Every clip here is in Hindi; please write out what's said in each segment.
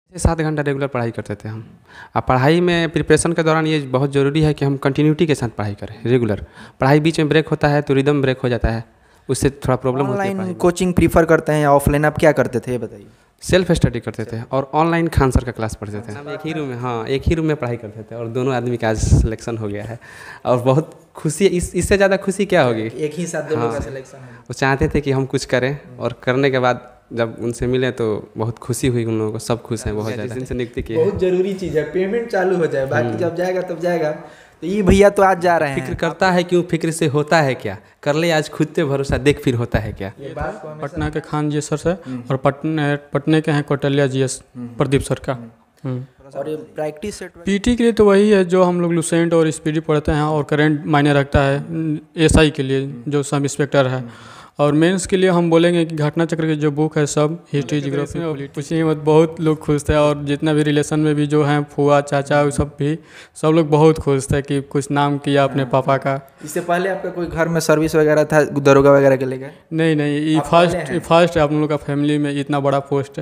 6-7 घंटा रेगुलर पढ़ाई करते थे हम। अब पढ़ाई में प्रिपरेशन के दौरान ये बहुत ज़रूरी है कि हम कंटिन्यूटी के साथ पढ़ाई करें रेगुलर। पढ़ाई बीच में ब्रेक होता है तो रिदम ब्रेक हो जाता है, उससे थोड़ा प्रॉब्लम होती है। ऑनलाइन कोचिंग प्रीफर करते हैं या ऑफलाइन, आप क्या करते थे ये बताइए। सेल्फ स्टडी करते थे और ऑनलाइन खान सर का क्लास पढ़ते थे। हम एक ही रूम में एक ही रूम में पढ़ाई करते थे और दोनों आदमी का आज सिलेक्शन हो गया है और बहुत खुशी। इससे ज़्यादा खुशी क्या होगी? एक ही साथ दोनों का सिलेक्शन है। वो चाहते थे कि हम कुछ करें और करने के बाद जब उनसे मिले तो बहुत खुशी हुई। उन लोगों को सब खुश हैं बहुत ज़्यादा। जिनसे नियुक्ति की बहुत जरूरी चीज़ है, पेमेंट चालू हो जाए, बाकी जब जाएगा तब जाएगा। तो ये भैया तो आज जा रहे हैं। फिक्र करता है क्यों, फिक्र से होता है क्या, कर ले आज खुद पे भरोसा, देख फिर होता है क्या। ये बात पटना के खान जी सर से और पटने के हैं कोटलिया जीएस प्रदीप सर का। और ये प्रैक्टिस सेट पीटी के लिए तो वही है जो हम लोग लुसेंट और स्पीडी पढ़ते हैं और करंट मायने रखता है एसआई के लिए जो सब इंस्पेक्टर है। और मेंस के लिए हम बोलेंगे कि घटना चक्र की जो बुक है सब हिस्ट्री जियोग्राफी पूछिए मत, बहुत लोग खुश थे। और जितना भी रिलेशन में भी जो हैं फुआ चाचा वो सब लोग बहुत खुश थे कि कुछ नाम किया अपने पापा का। इससे पहले आपका कोई घर में सर्विस वगैरह था, दरोगा वगैरह के लेकर? नहीं, ये फर्स्ट है आप लोगों का फैमिली में इतना बड़ा पोस्ट है।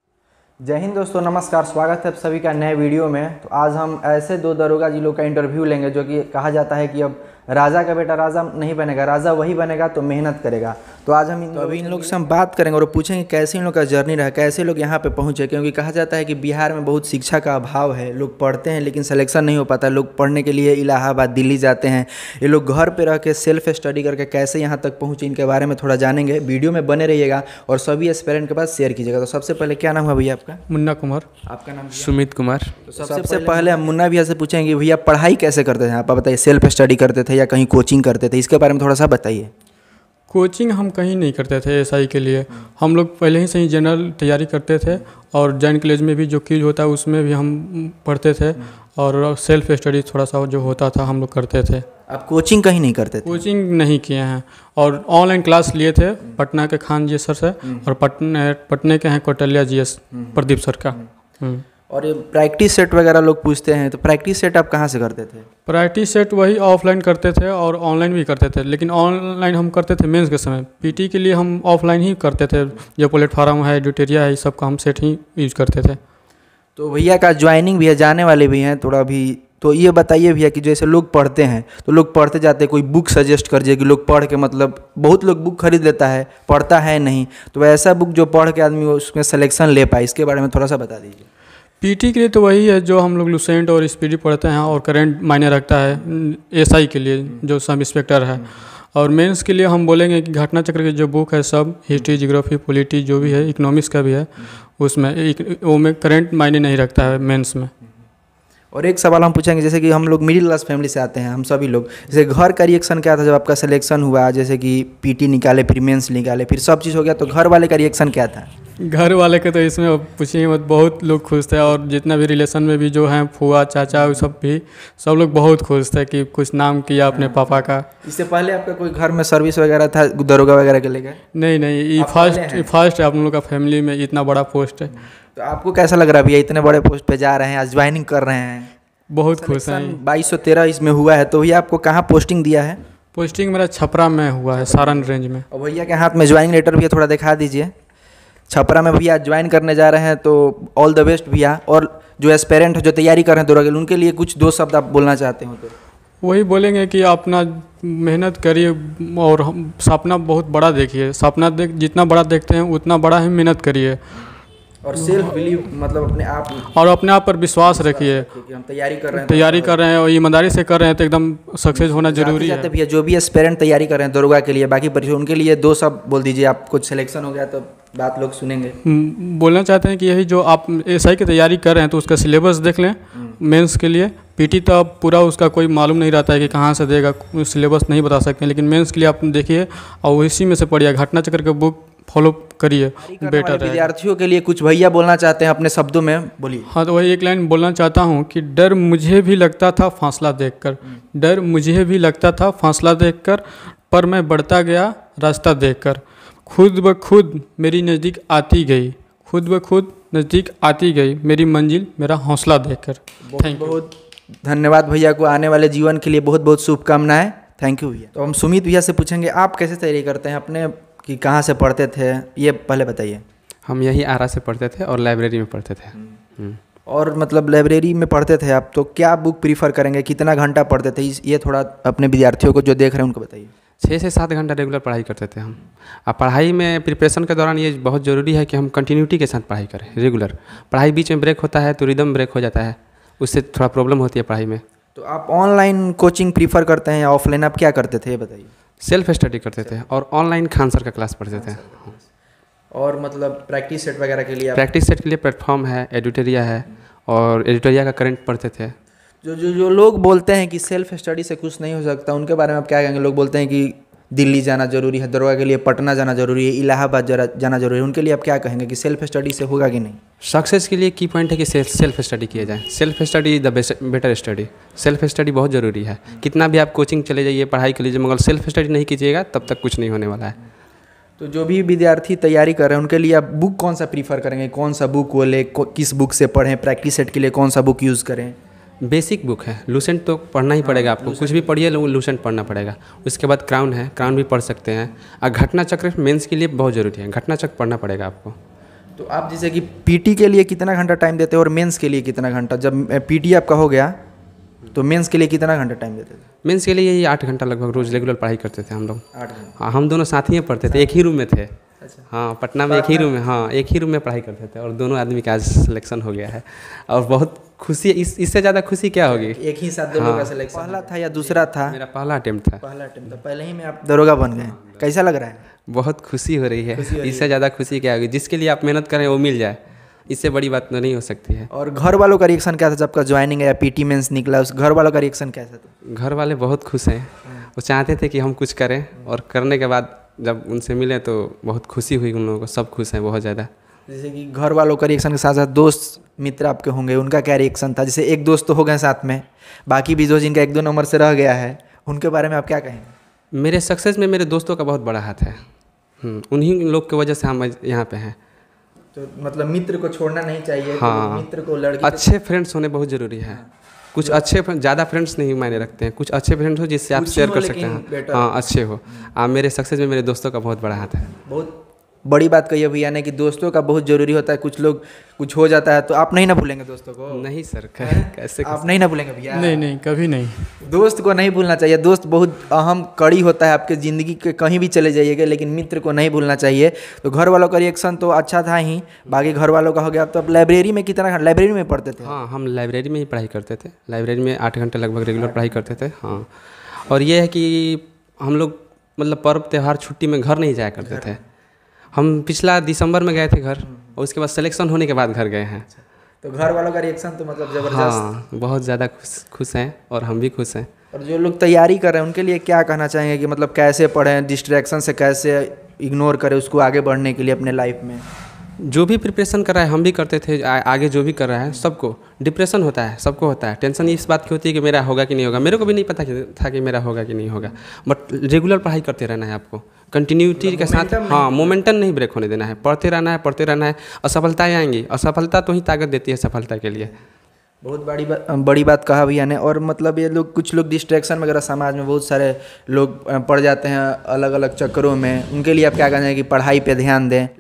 जय हिंद दोस्तों, नमस्कार, स्वागत है आप सभी का नए वीडियो में। तो आज हम ऐसे दो दरोगा जी लोग का इंटरव्यू लेंगे जो कि कहा जाता है कि अब राजा का बेटा राजा नहीं बनेगा, राजा वही बनेगा तो मेहनत करेगा। तो आज हम इन लोग से हम बात करेंगे और पूछेंगे कैसे इन लोग का जर्नी रहा, कैसे लोग यहाँ पे पहुँचे। क्योंकि कहा जाता है कि बिहार में बहुत शिक्षा का अभाव है, लोग पढ़ते हैं लेकिन सिलेक्शन नहीं हो पाता। लोग पढ़ने के लिए इलाहाबाद दिल्ली जाते हैं, ये लोग घर पर रह के सेल्फ स्टडी करके कैसे यहाँ तक पहुँचे इनके बारे में थोड़ा जानेंगे। वीडियो में बने रहिएगा और सभी एस्पिरेंट के पास शेयर कीजिएगा। तो सबसे पहले क्या नाम है भैया आपका? मुन्ना कुमार। आपका नाम? सुमित कुमार। तो सबसे पहले हम मुन्ना भैया से पूछेंगे भैया पढ़ाई कैसे करते थे आप बताइए। सेल्फ स्टडी करते थे या कहीं कोचिंग करते थे, इसके बारे में थोड़ा सा बताइए। कोचिंग हम कहीं नहीं करते थे एसआई के लिए। हम लोग पहले ही से ही जनरल तैयारी करते थे और जैन कॉलेज में भी जो क्यूज होता है उसमें भी हम पढ़ते थे और सेल्फ स्टडी थोड़ा सा जो होता था हम लोग करते थे। आप कोचिंग कहीं नहीं करते थे? कोचिंग नहीं किए हैं और ऑनलाइन क्लास लिए थे पटना के खान जी सर से और पटने के हैं कोटलिया जीएस प्रदीप सर का। और ये प्रैक्टिस सेट वगैरह लोग पूछते हैं, तो प्रैक्टिस सेट आप कहाँ से करते थे? प्रैक्टिस सेट वही ऑफलाइन करते थे और ऑनलाइन भी करते थे, लेकिन ऑनलाइन हम करते थे मेंस के समय। पीटी के लिए हम ऑफलाइन ही करते थे, जो प्लेटफार्म है एडिटोरिया है, इस सब का हम सेट ही यूज करते थे। तो भैया का ज्वाइनिंग भी है, जाने वाले भी हैं थोड़ा भी। तो ये बताइए भैया कि जैसे लोग पढ़ते हैं तो लोग पढ़ते जाते हैं, कोई बुक सजेस्ट कर दिए कि लोग पढ़ के, मतलब बहुत लोग बुक खरीद लेता है, पढ़ता है नहीं, तो ऐसा बुक जो पढ़ के आदमी उसमें सिलेक्शन ले पाए, इसके बारे में थोड़ा सा बता दीजिए। पीटी के लिए तो वही है जो हम लोग लुसेंट और स्पीडी पढ़ते हैं और करंट मायने रखता है एसआई के लिए जो सब इंस्पेक्टर है। और मेंस के लिए हम बोलेंगे कि घटना चक्र की जो बुक है सब हिस्ट्री जियोग्राफी पॉलिटी जो भी है, इकोनॉमिक्स का भी है, उसमें वो में करंट मायने नहीं रखता है मेंस में। और एक सवाल हम पूछेंगे, जैसे कि हम लोग मिडिल क्लास फैमिली से आते हैं, हम सभी लोग, जैसे घर का रिएक्शन क्या था जब आपका सिलेक्शन हुआ? जैसे कि पीटी निकाले, फिर मेंस निकाले, फिर सब चीज़ हो गया, तो घर वाले का रिएक्शन क्या था? घर वाले के तो इसमें पूछिए मत, बहुत लोग खुश थे। और जितना भी रिलेशन में भी जो हैं फुआ चाचा वो सब लोग बहुत खुश थे कि कुछ नाम किया अपने पापा का। इससे पहले आपका कोई घर में सर्विस वगैरह था, दरोगा वगैरह के लेकर? नहीं, ये फर्स्ट है आप लोगों का फैमिली में इतना बड़ा पोस्ट है। तो आपको कैसा लग रहा है भैया, इतने बड़े पोस्ट पे जा रहे हैं, आज ज्वाइनिंग कर रहे हैं? बहुत खुश हैं। 2213 इसमें हुआ है, तो भैया आपको कहाँ पोस्टिंग दिया है? पोस्टिंग मेरा छपरा में हुआ है, सारण रेंज में। और भैया के हाथ में ज्वाइनिंग लेटर भैया थोड़ा दिखा दीजिए। छपरा में भैया ज्वाइन करने जा रहे हैं, तो ऑल द बेस्ट भैया। और जो एस्पेरेंट जो तैयारी कर रहे हैं दरोगा, उनके लिए कुछ दो शब्द आप बोलना चाहते हो तो? वही बोलेंगे कि अपना मेहनत करिए और सपना बहुत बड़ा देखिए। सपना जितना बड़ा देखते हैं उतना बड़ा ही मेहनत करिए और सेल्फ बिलीव, मतलब अपने आप पर विश्वास रखिए कि हम तैयारी कर रहे हैं और ईमानदारी से कर रहे हैं तो एकदम सक्सेस होना जरूरी है। भैया जो भी एस्पिरेंट तैयारी कर रहे हैं दरोगा के लिए, बाकी परीक्षा, उनके लिए दो शब्द बोल दीजिए। आप कुछ सिलेक्शन हो गया तो बात लोग सुनेंगे। बोलना चाहते हैं कि यही जो आप एसआई की तैयारी कर रहे हैं तो उसका सिलेबस देख लें मेंस के लिए। पीटी तो अब पूरा उसका कोई मालूम नहीं रहता है कि कहाँ से देगा, सिलेबस नहीं बता सकते हैं, लेकिन मेंस के लिए आप देखिए और इसी में से पढ़िए। घटना चक्र का बुक फॉलो करिए, बेटर है। विद्यार्थियों के लिए कुछ भैया बोलना चाहते हैं अपने शब्दों में, बोलिए। हाँ, तो वही एक लाइन बोलना चाहता हूँ कि डर मुझे भी लगता था फासला देखकर, डर मुझे भी लगता था फासला देखकर, पर मैं बढ़ता गया रास्ता देखकर। खुद ब खुद मेरी नज़दीक आती गई, खुद ब खुद नज़दीक आती गई मेरी मंजिल मेरा हौसला देखकर। Thank you. बहुत धन्यवाद भैया को, आने वाले जीवन के लिए बहुत बहुत शुभकामनाएं। थैंक यू भैया। तो हम सुमित भैया से पूछेंगे आप कैसे तैयारी करते हैं अपने, कि कहाँ से पढ़ते थे, ये पहले बताइए। हम यही आरा से पढ़ते थे और लाइब्रेरी में पढ़ते थे। और मतलब लाइब्रेरी में पढ़ते थे आप, तो क्या बुक प्रीफर करेंगे, कितना घंटा पढ़ते थे, ये थोड़ा अपने विद्यार्थियों को जो देख रहे हैं उनको बताइए। 6 से 7 घंटा रेगुलर पढ़ाई करते थे हम। अब पढ़ाई में प्रिपरेशन के दौरान ये बहुत ज़रूरी है कि हम कंटिन्यूटी के साथ पढ़ाई करें रेगुलर। पढ़ाई बीच में ब्रेक होता है तो रिदम ब्रेक हो जाता है, उससे थोड़ा प्रॉब्लम होती है पढ़ाई में। तो आप ऑनलाइन कोचिंग प्रीफर करते हैं या ऑफलाइन, आप क्या करते थे ये बताइए। सेल्फ स्टडी करते थे और ऑनलाइन खान सर का क्लास पढ़ते थे। और मतलब प्रैक्टिस सेट वगैरह के लिए प्रैक्टिस सेट के लिए प्लेटफॉर्म है, एडिटोरिया है, और एडिटोरिया का करंट पढ़ते थे। जो लोग बोलते हैं कि सेल्फ स्टडी से कुछ नहीं हो सकता, उनके बारे में आप क्या कहेंगे। लोग बोलते हैं कि दिल्ली जाना जरूरी है, दरोगा के लिए पटना जाना जरूरी है, इलाहाबाद जाना जरूरी है, उनके लिए आप क्या कहेंगे कि सेल्फ स्टडी से होगा कि नहीं। सक्सेस के लिए की पॉइंट है कि सेल्फ स्टडी किया जाए। Self study the better study. Self study बहुत ज़रूरी है। कितना भी आप कोचिंग चले जाइए, पढ़ाई कर लीजिए, मगर सेल्फ स्टडी नहीं कीजिएगा तब तक कुछ नहीं होने वाला है। तो जो भी विद्यार्थी तैयारी कर रहे हैं उनके लिए आप बुक कौन सा प्रीफर करेंगे, कौन सा बुक वो ले, किस बुक से पढ़ें, प्रैक्टिस सेट के लिए कौन सा बुक यूज़ करें। बेसिक बुक है, लूसेंट तो पढ़ना ही पड़ेगा आपको, कुछ भी पढ़िए लूसेंट पढ़ना पड़ेगा। उसके बाद क्राउन है, क्राउन भी पढ़ सकते हैं। और घटना चक्र मेंस के लिए बहुत ज़रूरी है, घटना चक्र पढ़ना पड़ेगा आपको। तो आप जैसे कि पीटी के लिए कितना घंटा टाइम देते हैं और मेंस के लिए कितना घंटा, जब पीटी आपका हो गया तो मेंस के लिए कितना घंटा टाइम देते थे। मेंस के लिए यही 8 घंटा लगभग रोज़ रेगुलर पढ़ाई करते थे हम लोग। 8 घंटा। हाँ, हम दोनों साथ ही पढ़ते थे, एक ही रूम में थे। अच्छा। हाँ, पटना में एक ही रूम में, हाँ एक ही रूम में पढ़ाई करते थे, और दोनों आदमी का आज सिलेक्शन हो गया है और बहुत खुशी। इससे ज़्यादा खुशी क्या होगी। एक ही साथ दो लोगों का सिलेक्शन। पहला था या दूसरा था। मेरा पहला अटेम्प्ट था। पहला अटेम्प्ट था, पहले ही में आप दरोगा बन गए। कैसा लग रहा है। बहुत खुशी हो रही है। इससे ज़्यादा खुशी क्या होगी। जिसके लिए आप मेहनत करें वो मिल जाए, इससे बड़ी बात तो नहीं हो सकती है। और घर वालों का रिएक्शन क्या था जब आपका ज्वाइनिंग या पीटी मेंस निकला, उस घर वालों का रिएक्शन कैसा था। घर वाले बहुत खुश हैं, वो चाहते थे कि हम कुछ करें, और करने के बाद जब उनसे मिले तो बहुत खुशी हुई उन लोगों को। सब खुश हैं बहुत ज़्यादा। जैसे कि घर वालों का रिएक्शन के साथ साथ दोस्त मित्र आपके होंगे, उनका क्या रिएक्शन था। जैसे एक दोस्त तो हो गए साथ में, बाकी भी जो जिनका 1-2 नंबर से रह गया है, उनके बारे में आप क्या कहेंगे। मेरे सक्सेस में मेरे दोस्तों का बहुत बड़ा हाथ है। उन्हीं लोग की वजह से हम यहाँ पे हैं। तो मतलब मित्र को छोड़ना नहीं चाहिए। हाँ, तो मित्र को लड़की अच्छे फ्रेंड्स होने बहुत ज़रूरी है। कुछ अच्छे ज़्यादा फ्रेंड्स नहीं मायने रखते हैं, कुछ अच्छे फ्रेंड्स हो जिससे आप शेयर कर सकते हैं। हाँ, अच्छे हो। मेरे सक्सेस में मेरे दोस्तों का बहुत बड़ा हाथ है। बहुत बड़ी बात कही है भैया ने कि दोस्तों का बहुत ज़रूरी होता है। कुछ लोग कुछ हो जाता है तो आप नहीं ना भूलेंगे दोस्तों को। नहीं सर, कैसे आप नहीं ना भूलेंगे भैया। नहीं, कभी नहीं। दोस्त को नहीं भूलना चाहिए। दोस्त बहुत अहम कड़ी होता है आपके ज़िंदगी के, कहीं भी चले जाइएगा, लेकिन मित्र को नहीं भूलना चाहिए। तो घर वालों का रिएक्शन तो अच्छा था ही, बाकी घर वालों का हो गया। तो अब लाइब्रेरी में कितना लाइब्रेरी में पढ़ते थे। हाँ, हम लाइब्रेरी में ही पढ़ाई करते थे। लाइब्रेरी में 8 घंटे लगभग रेगुलर पढ़ाई करते थे। हाँ, और ये है कि हम लोग मतलब पर्व त्यौहार छुट्टी में घर नहीं जाया करते थे। हम पिछला दिसंबर में गए थे घर, और उसके बाद सिलेक्शन होने के बाद घर गए हैं। तो घर वालों का रिएक्शन तो मतलब ज़बरदस्त। हाँ, बहुत ज़्यादा खुश हैं, और हम भी खुश हैं। और जो लोग तैयारी कर रहे हैं उनके लिए क्या कहना चाहेंगे कि मतलब कैसे पढ़ें, डिस्ट्रैक्शन से कैसे इग्नोर करें उसको आगे बढ़ने के लिए अपने लाइफ में। जो भी प्रिपरेशन कर रहा है, हम भी करते थे, आगे जो भी कर रहा है, सबको डिप्रेशन होता है, सबको होता है। टेंशन इस बात की होती है कि मेरा होगा कि नहीं होगा। मेरे को भी नहीं पता था कि मेरा होगा कि नहीं होगा, बट रेगुलर पढ़ाई करते रहना है आपको, कंटिन्यूटी के साथ। हाँ, मोमेंटम नहीं ब्रेक होने देना है, पढ़ते रहना है। असफलताएँ आएंगी, असफलता तो ही ताकत देती है सफलता के लिए। बहुत बड़ी बात कहा भैया ने। और मतलब ये लोग, कुछ लोग डिस्ट्रैक्शन वगैरह समाज में बहुत सारे लोग पड़ जाते हैं अलग अलग चक्करों में, उनके लिए आप क्या कहना है कि पढ़ाई पे ध्यान दें।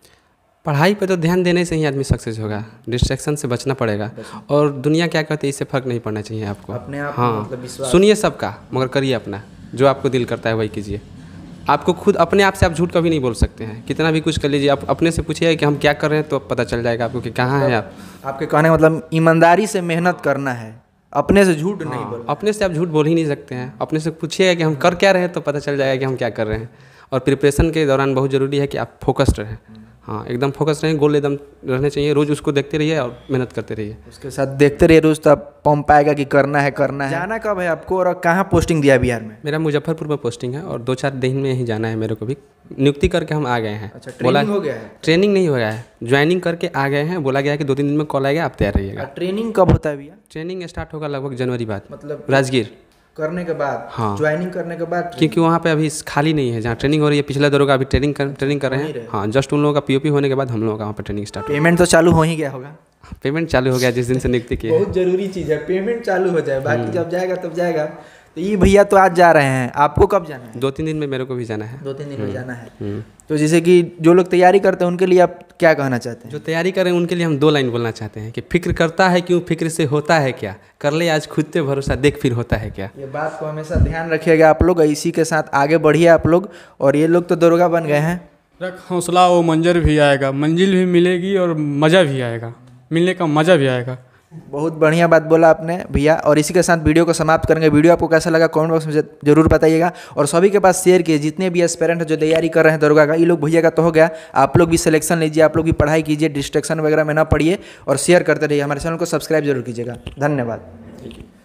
पढ़ाई पे तो ध्यान देने से ही आदमी सक्सेस होगा, डिस्ट्रैक्शन से बचना पड़ेगा। और दुनिया क्या कहती है, इससे फ़र्क नहीं पड़ना चाहिए आपको। अपने आप हाँ, मतलब विश्वास। सुनिए सबका, मगर करिए अपना, जो आपको दिल करता है वही कीजिए। आपको खुद अपने आप से आप झूठ कभी नहीं बोल सकते हैं, कितना भी कुछ कर लीजिए। आप अपने से पूछिए कि हम क्या कर रहे हैं, तो पता चल जाएगा आपको कि कहाँ हैं आप। आपके कहने का मतलब ईमानदारी से मेहनत करना है, अपने से झूठ नहीं बोलना। अपने से आप झूठ बोल ही नहीं सकते हैं। अपने से पूछिएगा कि हम कर क्या रहे हैं, तो पता चल जाएगा कि हम क्या कर रहे हैं। और प्रिपरेशन के दौरान बहुत ज़रूरी है कि आप फोकस्ड रहें। हाँ, एकदम फोकस रहें, गोल एकदम रहने चाहिए। रोज़ उसको देखते रहिए और मेहनत करते रहिए। उसके साथ देखते रहिए रोज़, तो आप पंप आएगा कि करना है। जाना कब है आपको और कहाँ पोस्टिंग दिया बिहार में। मेरा मुजफ्फरपुर में पोस्टिंग है, और 2-4 दिन में ही जाना है मेरे को भी। नियुक्ति करके हम आ गए हैं। अच्छा, ट्रेनिंग हो गया है। ट्रेनिंग नहीं हो गया है, ज्वाइनिंग करके आ गए हैं। बोला गया है कि 2-3 दिन में कॉल आएगा, आप तैयार रहिएगा। ट्रेनिंग कब होता है भैया। ट्रेनिंग स्टार्ट होगा लगभग जनवरी बाद, मतलब राजगीर करने के बाद। हाँ, ज्वाइनिंग करने के बाद। क्योंकि वहाँ पे अभी खाली नहीं है जहाँ ट्रेनिंग हो रही है। पिछले दरों का अभी ट्रेनिंग कर रहे हैं। हाँ, जस्ट उन लोगों का पीओपी होने के बाद हम लोगों का वहाँ पर ट्रेनिंग स्टार्ट। पेमेंट तो चालू हो ही गया होगा। पेमेंट चालू हो गया जिस दिन से नियुक्ति की है। बहुत जरूरी चीज़ है, पेमेंट चालू हो जाए, बाकी जब जाएगा तब जाएगा। तो ये भैया तो आज जा रहे हैं, आपको कब जाना है? 2-3 दिन में मेरे को भी जाना है। 2-3 दिन में जाना है। तो जैसे कि जो लोग तैयारी करते हैं उनके लिए आप क्या कहना चाहते हैं? जो तैयारी कर रहे हैं उनके लिए हम 2 लाइन बोलना चाहते हैं कि फिक्र करता है क्यों, फिक्र से होता है क्या, कर ले आज खुद पे भरोसा, देख फिर होता है क्या। ये बात को हमेशा ध्यान रखिएगा आप लोग, इसी के साथ आगे बढ़िए आप लोग। और ये लोग तो दरोगा बन गए हैं। रख हौसला, वो मंजर भी आएगा, मंजिल भी मिलेगी और मज़ा भी आएगा, मिलने का मज़ा भी आएगा। बहुत बढ़िया बात बोला आपने भैया। और इसी के साथ वीडियो को समाप्त करेंगे। वीडियो आपको कैसा लगा कमेंट बॉक्स में जरूर बताइएगा और सभी के पास शेयर कीजिए। जितने भी एस्पिरेंट जो तैयारी कर रहे हैं दरोगा का, ये लोग भैया का तो हो गया, आप लोग भी सिलेक्शन लीजिए, आप लोग भी पढ़ाई कीजिए, डिस्ट्रैक्शन वगैरह में ना पढ़िए और शेयर करते रहिए। हमारे चैनल को सब्सक्राइब जरूर कीजिएगा। धन्यवाद।